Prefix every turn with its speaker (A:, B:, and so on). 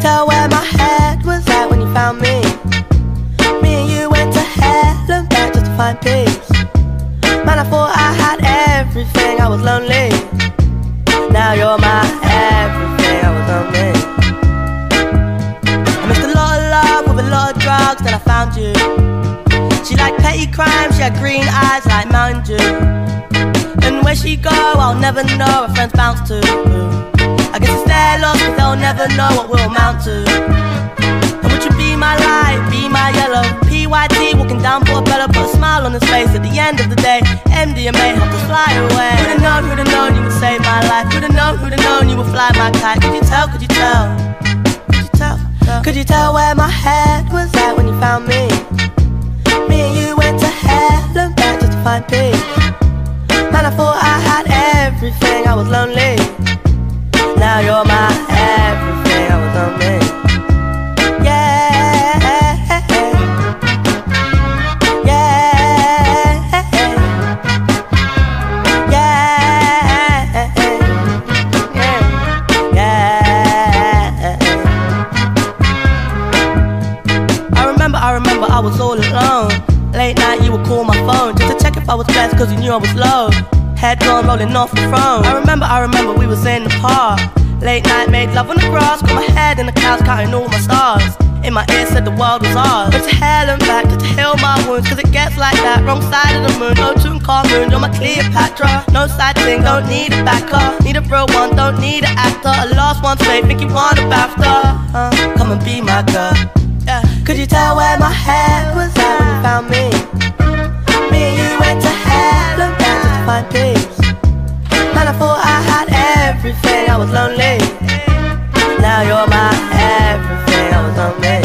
A: tell where my head was at when you found me? Me and you went to hell and back just to find peace. Man, I thought I had everything, I was lonely. Now you're my everything, I was lonely. I missed a lot of love with a lot of drugs, then I found you. She liked petty crime, she had green eyes like Mountain Dew. And where she go, I'll never know, her friends bounce to. I guess it's their loss, cause they'll never know what we'll amount to. And would you be my light, be my yellow? PYT walking down Portobello, put a smile on his face at the end of the day. MDMA helped us fly away. Who'd have known you would save my life? Who'd have known you would fly my kite? Could you tell, could you tell? Could you tell? Could you tell where my head was at when you found me? Me and you went to hell and back just to find peace. Man, I thought I had everything, I was lonely. Now you're my everything, I was lonely. Yeah, yeah, yeah, yeah. I remember I was all alone. Late night you would call my phone just to check if I was blessed, cause you knew I was low. Head gone rolling off the throne. I remember we was in the park. Late night made love on the grass. Got my head in the clouds counting all my stars. In my ear said the world was ours. Went to hell and back just to heal my wounds, cause it gets like that. Wrong side of the moon, no Tutankhamun. You're my Cleopatra, no side thing, don't need a backer. Need a real one, don't need an actor. A lost one's fake, think you want a BAFTA. Come and be my girl. Could you tell where my head was at when you found me? Me and you went to hell and back just to find peace. Man, I thought I had everything, I was lonely. Now you're my everything, I was lonely.